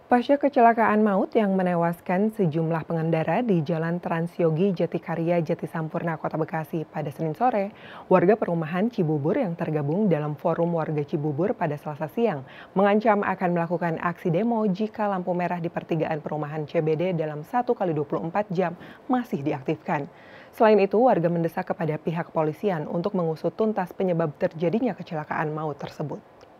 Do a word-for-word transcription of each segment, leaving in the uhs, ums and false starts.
Pasca kecelakaan maut yang menewaskan sejumlah pengendara di Jalan Transyogi Jatikarya Jatisampurna Kota Bekasi pada Senin sore, warga perumahan Cibubur yang tergabung dalam Forum Warga Cibubur pada Selasa siang mengancam akan melakukan aksi demo jika lampu merah di pertigaan perumahan C B D dalam satu kali dua puluh empat jam masih diaktifkan. Selain itu, warga mendesak kepada pihak kepolisian untuk mengusut tuntas penyebab terjadinya kecelakaan maut tersebut.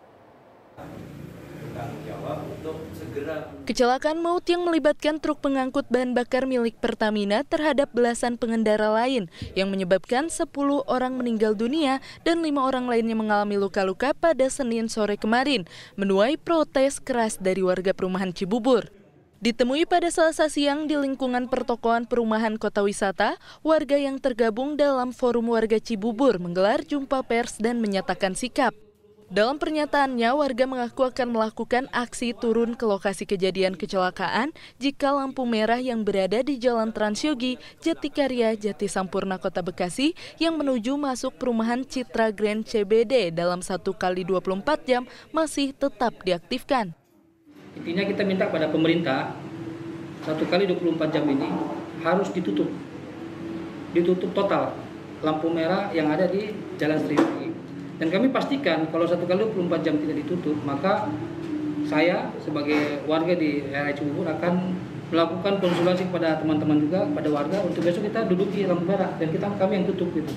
Kecelakaan maut yang melibatkan truk pengangkut bahan bakar milik Pertamina terhadap belasan pengendara lain yang menyebabkan sepuluh orang meninggal dunia dan lima orang lainnya mengalami luka-luka pada Senin sore kemarin, menuai protes keras dari warga perumahan Cibubur. Ditemui pada Selasa siang di lingkungan pertokoan perumahan Kota Wisata, warga yang tergabung dalam Forum Warga Cibubur menggelar jumpa pers dan menyatakan sikap. Dalam pernyataannya, warga mengaku akan melakukan aksi turun ke lokasi kejadian kecelakaan jika lampu merah yang berada di Jalan Transyogi Jatikarya Jatisampurna Kota Bekasi yang menuju masuk perumahan Citra Grand C B D dalam satu kali dua puluh empat jam masih tetap diaktifkan. Intinya kita minta pada pemerintah satu kali dua puluh empat jam ini harus ditutup, ditutup total lampu merah yang ada di Jalan Transyogi. Dan kami pastikan kalau satu kali dua puluh empat jam tidak ditutup, maka saya sebagai warga di area Cibubur akan melakukan konsultasi kepada teman-teman juga, kepada warga untuk besok kita duduk di lampu merah dan kita kami yang tutup gitu.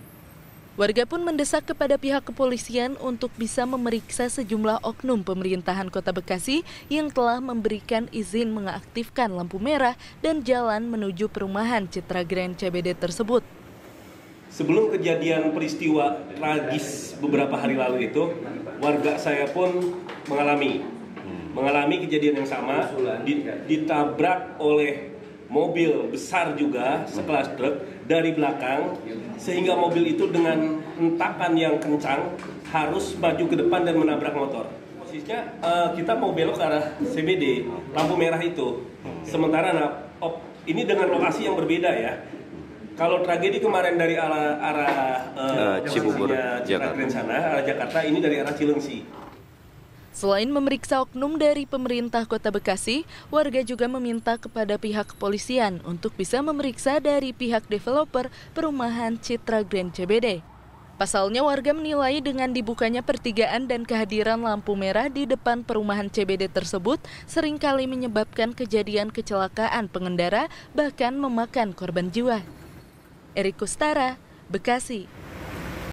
Warga pun mendesak kepada pihak kepolisian untuk bisa memeriksa sejumlah oknum pemerintahan Kota Bekasi yang telah memberikan izin mengaktifkan lampu merah dan jalan menuju perumahan Citra Grand C B D tersebut. Sebelum kejadian peristiwa tragis beberapa hari lalu itu, warga saya pun mengalami mengalami kejadian yang sama, ditabrak oleh mobil besar juga sekelas truk dari belakang, sehingga mobil itu dengan hentakan yang kencang harus maju ke depan dan menabrak motor. Posisinya uh, kita mau belok ke arah C B D, lampu merah itu. Sementara nah, op, ini dengan lokasi yang berbeda ya. Kalau tragedi kemarin dari arah, arah uh, Cibubur, Jakarta, sana, arah Jakarta, ini dari arah Cilengsi. Selain memeriksa oknum dari pemerintah Kota Bekasi, warga juga meminta kepada pihak kepolisian untuk bisa memeriksa dari pihak developer perumahan Citra Grand C B D. Pasalnya warga menilai dengan dibukanya pertigaan dan kehadiran lampu merah di depan perumahan C B D tersebut seringkali menyebabkan kejadian kecelakaan pengendara bahkan memakan korban jiwa. Erik Kustara, Bekasi.